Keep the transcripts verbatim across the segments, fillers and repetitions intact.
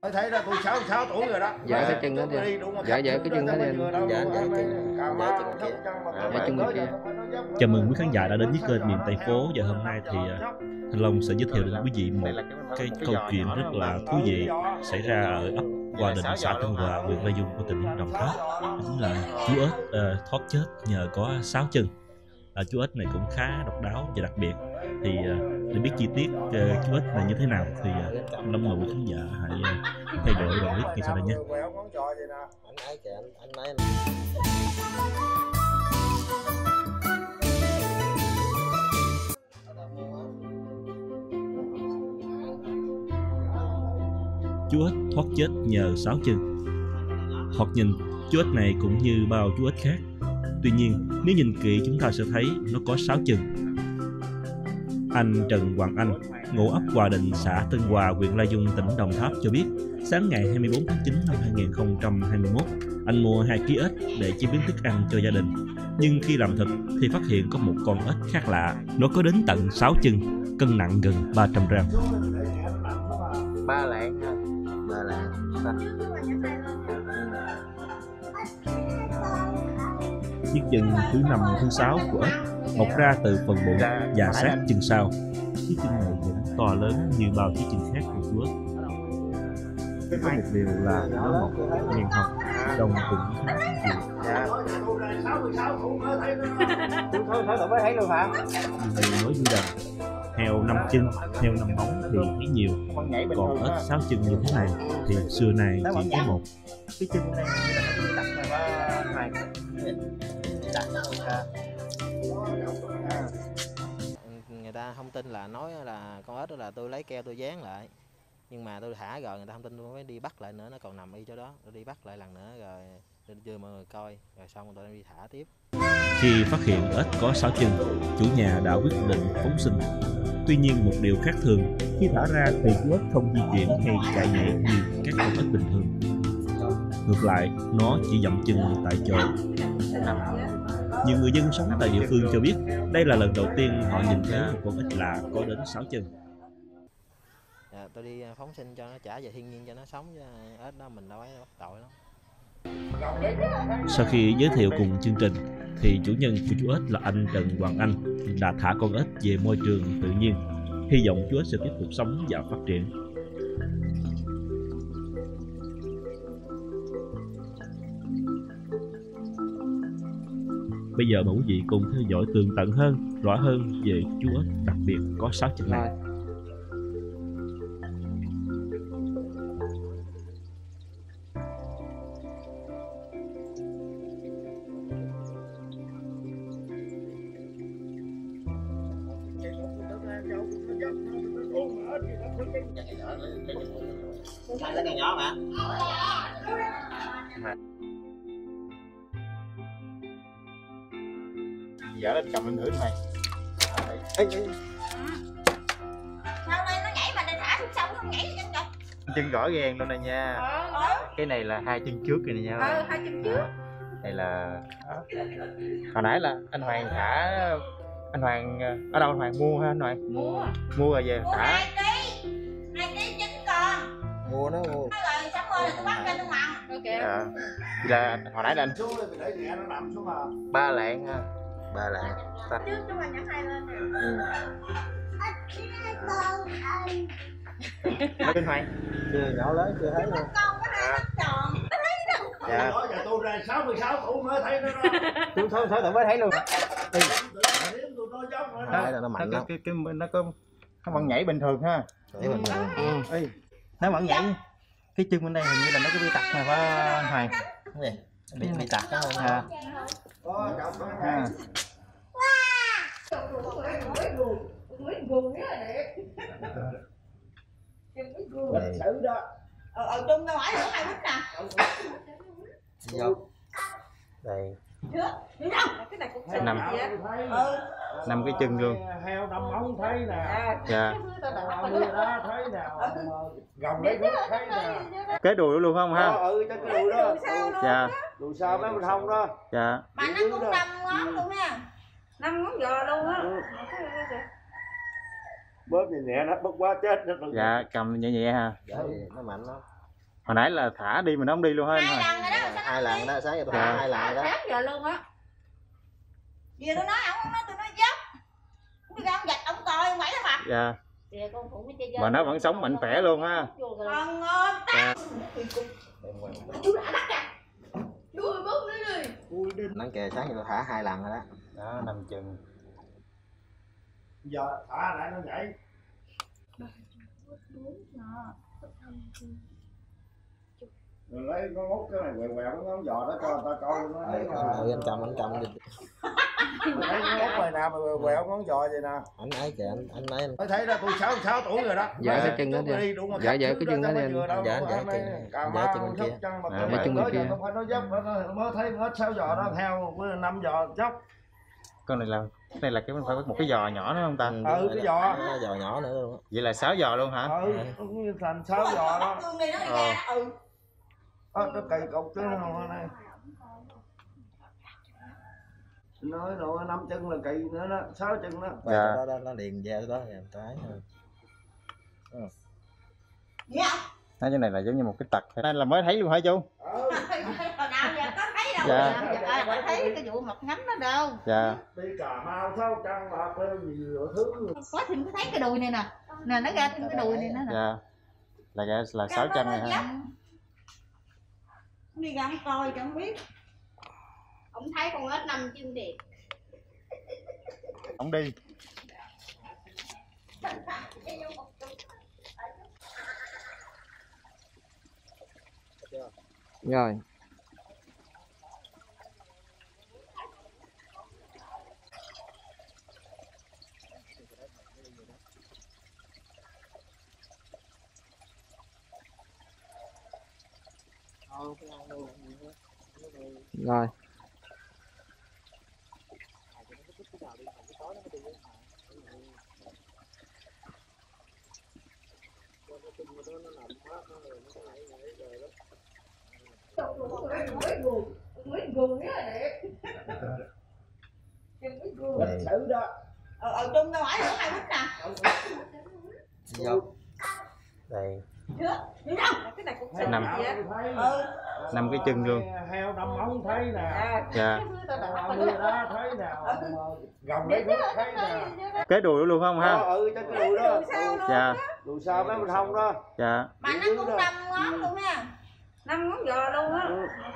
Thấy đó, tôi sáu sáu tuổi rồi đó. Dạ cái chân đó đi. Dạ dạ cái chân đó đi. Dạ dạ chân bên kia. Chào mừng quý khán giả đã đến với kênh Miền Tây Phố, và hôm nay thì Thanh Long sẽ giới thiệu đến quý vị một cái câu chuyện rất là thú vị xảy ra ở ấp Hòa Định, xã Tân Hòa, huyện Lai Vung của tỉnh Đồng Tháp. Đó chính là chú ếch uh, thoát chết nhờ có sáu chân. À, chú ếch này cũng khá độc đáo và đặc biệt. Thì uh, để biết chi tiết uh, chú ếch này như thế nào thì uh, Thanh Long mời quý khán giả hãy uh, theo dõi đoạn clip ngay sau đây nhé. Chú ếch thoát chết nhờ sáu chân. Thoạt nhìn, chú ếch này cũng như bao chú ếch khác. Tuy nhiên, nếu nhìn kỹ chúng ta sẽ thấy nó có sáu chân. Anh Trần Hoàng Anh, ngụ ấp Hòa Định, xã Tân Hòa, huyện Lai Vung, tỉnh Đồng Tháp cho biết, sáng ngày hai mươi bốn tháng chín năm hai nghìn không trăm hai mươi mốt, anh mua hai ký ếch để chế biến thức ăn cho gia đình. Nhưng khi làm thịt thì phát hiện có một con ếch khác lạ. Nó có đến tận sáu chân, cân nặng gần ba trăm gram. Ba lạng ha. Ba lạng. Chiếc chân thứ năm, thứ sáu của ếch mọc ra từ phần bụng và sát chân sau. Chiếc chân này vẫn to lớn như bao chiếc chân khác của chú ếch. Có một điều là nó mọc nghiêng hồng, đồng cũng khá nhiều. Người nói vui rằng heo năm chân, heo năm móng thì thấy nhiều, còn ếch sáu chân như thế này thì xưa nay chỉ có một. Cái chân này đặt là hai. Người ta không tin là nói là con ếch đó là tôi lấy keo tôi dán lại, nhưng mà tôi thả rồi người ta không tin, tôi mới đi bắt lại nữa, nó còn nằm y chỗ đó, tôi đi bắt lại lần nữa rồi đưa mọi người coi, rồi xong tôi đi thả tiếp. Khi phát hiện ếch có sáu chân, chủ nhà đã quyết định phóng sinh. Tuy nhiên một điều khác thường, khi thả ra thì chú ếch không di chuyển hay chạy nhảy như các con ếch bình thường. Ngược lại, nó chỉ dậm chân tại chỗ. Nhiều người dân sống tại địa phương cho biết đây là lần đầu tiên họ nhìn thấy một con ếch lạ có đến sáu chân. À, tôi đi phóng sinh cho nó trả về thiên nhiên cho nó sống, chứ ếch đó mình đâu ấy bắt tội lắm. Sau khi giới thiệu cùng chương trình thì chủ nhân của chú ếch là anh Trần Hoàng Anh đã thả con ếch về môi trường tự nhiên, hy vọng chú ếch sẽ tiếp tục sống và phát triển. Bây giờ mời quý vị cùng theo dõi tường tận hơn, rõ hơn về chú ếch đặc biệt có sáu chân này. Hai lá càng nhỏ mà. Giờ lên cầm lên thử đi mày. Ê, sao đây nó nhảy mà để thả xuống sông không nhảy chân kìa. chân rõ ràng luôn này nha. Ờ, cái này là hai chân trước này nha. ờ, hai chân trước. Đây là hồi nãy là anh Hoàng thả, anh Hoàng ở đâu anh Hoàng mua ha anh Hoàng? Mua. Mua rồi về Mua thả. hai ký, hai ký chín con. Mua nó mua. Nó rồi xong rồi tôi bắt ra tôi mặn. Ok. À, thì là hồi nãy là anh ba lạng ha, ba lạng. Trước chúng mình nhắm hai lên nè. Ừ. Nói bên Hoàng chưa nhỏ lớn chưa thấy luôn. Con có hai mắt tròn. Nó thấy đâu. Dạ. Đó giờ tôi ra sáu mươi sáu tuổi mới thấy nó đó. Tôi thôi thôi tôi mới thấy luôn. Đấy là nó mạnh lắm. Cái cái nó có nó vẫn nhảy bình thường ha. Nhảy bình thường. Ừ. Ê, nó vẫn nhảy. Cái chân bên đây hình như là nó có bị tật mà phải anh Hoàng? Cái gì? Bị bị tật đó không? Ha. Ha. Thử đó. Ờ, ở chung đâu phải nữa hai bít nè. Vô. Đây. Chưa? Đúng không? Cái này cũng xinh Nằm. Ừ. Năm cái chân luôn. Heo năm móng thấy nè. Dạ. Đuôi đó thấy nào. Gồng lấy nước thấy nè. Cái đùi luôn không ha? Ừ, cho cái đùi đó. Dạ. Đùi sao mấy bên hông đó. Dạ. Mà nó cũng năm ngón luôn nha. Năm ngón giò luôn á. Bớt nhẹ nhẹ nó bất quá chết. Dạ, cầm nhẹ nhẹ ha. Dạ, nó mạnh lắm. Hồi nãy là thả đi mà nó không đi luôn hả anh hai Hoàng? lần rồi đó. Hai lần đó, sáng giờ tôi Dạ. thả hai lần đó. Sáng giờ luôn á. Giờ tôi nói ổng nói tôi nói dốc. Tôi ra ông giật ông coi ông quẩy cái mặt. Dạ. Kìa con phụ mới chơi chơi. Mà nó vẫn sống mạnh khỏe luôn ha. Còn ôm Dạ. chú đã bắt kìa. Chú ơi bớt đi đi. Nắng kìa, sáng giờ tôi thả hai lần rồi đó. Đó, nằm chừng. Giờ thả lại nó nhảy. Rồi lấy nó múc cái này quẹo quẹo cái ngón giò đó cho người ta coi nó thấy Ừ, anh cầm, anh cầm đi. thấy nó múc này nè mà quẹo quẹo ngón giò vậy nè. Anh ấy kìa, anh, anh ấy. Mới thấy đó tôi sáu sáu tuổi rồi đó. Dạ, cái chân đó Chút đi. đi, đúng mà Dạ, khách dạ, trước cái đó chân đó mới đi. vừa đâu, Dạ, dạ, anh chân- ấy Cà dạ, Mau, chân bên Sóc kia. Trăng, mà À, tôi dạ, chân bên tới giờ kia. tôi phải nói dốc đó, mới thấy hết sáu giò đó heo với năm giò dốc. Con này là cái này là cái phải một cái giò nhỏ nữa không ta? Ừ, cái giò. Cái giò nhỏ nữa luôn á. Vậy là sáu giò luôn hả? Ừ, cũng như thành sáu giò đó. Thương đi nó đi Ờ. ra. Ừ. Ơ, nó cày cục chứ nó không này. Nói rồi năm chân là cày nữa đó, sáu chân đó. Vậy Dạ. đó, đó, nó liền ra đó, cái thôi. Dạ. Nói cái này là giống như một cái tật. Đây là mới thấy luôn hả chú? Ừ, Hồi nào giờ có thấy đâu. Dạ. Dạ. Có thấy cái vụ mọc ngắm đó đâu. Dạ. đi Cà Mau, Sóc Trăng, Bạc Liêu gì rồi thứ. Có thì có thấy cái đùi này nè. Nè nó ra thêm cái đùi này nữa nè. Dạ. Là là, là sáu chân này hả? Đi ra ông coi cho ông biết. Ông thấy con ếch năm chân đẹp. Không đi. Rồi. Rồi. Lịch sử đó. Ờ ờ chung đâu phải nữa hai bút nè. Dâu. Đây. Chưa? Chưa đâu. Cái này cũng xinh Năm. vậy á. Thấy. Ừ. Năm cái chân luôn. Heo năm ống thấy nè. Dạ. Ông đi đó thấy nào. Gồng lấy nước thấy nè. Cái đùi luôn không ha? Ờ, ừ, cho cái đùi đó. Dạ. Đùi sao mấy bên hông đó. Dạ. Mà nó cũng năm ngón luôn nha. Năm ngón giò luôn á.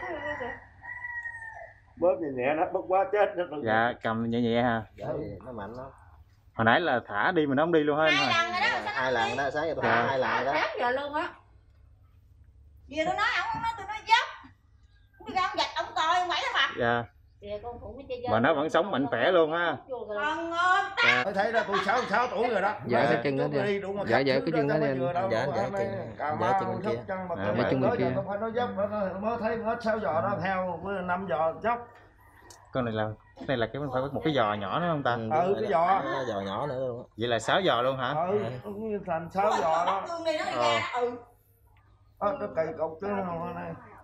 Bớt nhẹ nhẹ nó bớt quá chết nó. Dạ, cầm nhẹ nhẹ ha. Dạ, nó mạnh lắm. Hồi nãy là thả đi mà nó không đi luôn hả anh Hai Hoàng? lần rồi đó. Hai lần đó, sáng giờ tôi Dạ. thả hai lần đó. Sáng giờ luôn á. Giờ tôi nói ổng nói tôi nói dốc. Tôi ra ông giật ông coi ông quẩy cái mặt. Dạ. Kìa con phụ mới chơi chơi. Mà nó vẫn sống mạnh khỏe luôn ha. Còn ôm. Mới thấy đó tôi sáu sáu tuổi rồi đó. Dạ, cái chân đó Chút đi. đúng mà Dạ, khách dạ, trước cái chân đó mới đi. vừa đâu, Dạ, dạ, anh ấy chân- Cà dạ, Mau, chân bên Sóc kia. Trăng, Bạc À, Liêu. dạ, chân bên Tới giờ kia. tôi phải nói dốc đó, mới thấy hết sáu giò đó heo với năm giò dốc. Con này là cái này là cái phải một cái giò nhỏ nữa không ta? Ừ, cái giò. Cái giò nhỏ nữa luôn á. Vậy là sáu giò luôn hả? Ừ, cũng như thành sáu giò đó. Thương đi nó đi Ờ. ra. Ừ. Ơ, nó cày cục chứ nó không này.